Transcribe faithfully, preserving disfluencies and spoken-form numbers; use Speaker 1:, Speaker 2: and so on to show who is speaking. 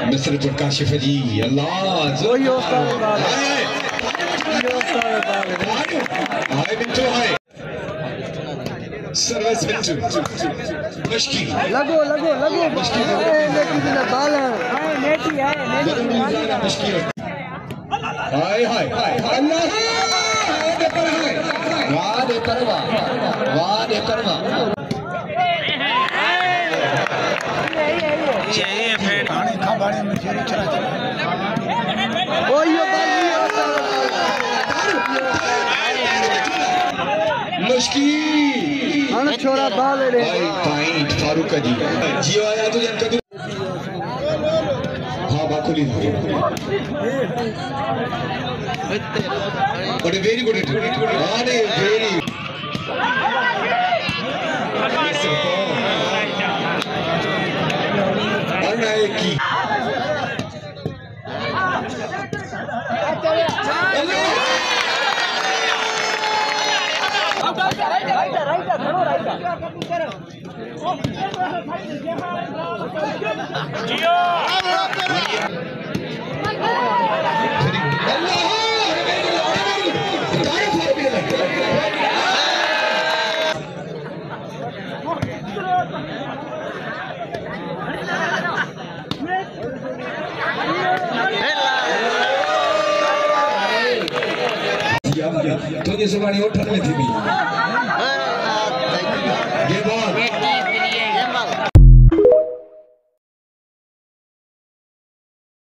Speaker 1: mister Kashif जी अल्लाह
Speaker 2: वही उस्ताद बाल
Speaker 1: हाय हाय बिट्टू हाय सर्विस बिट्टू मश्की
Speaker 2: लगो लगो लगो मश्की नेटी बिना बाल है नेटी है नेटी
Speaker 1: मश्की हाय हाय हाय अल्लाह दे पर हाय वाह दे पर वाह वाह दे पर वाह
Speaker 3: ये फिर पानी खा बाड़े में चला चला
Speaker 2: ओ ये
Speaker 1: मश्की
Speaker 2: अन छोरा बाल रे
Speaker 1: भाई पॉइंट फारूक जी जियो आया तो जन कदू हां बाकुली बट वेरी गुड हां नहीं वेरी की तो ये सुबानी उठन में थी भी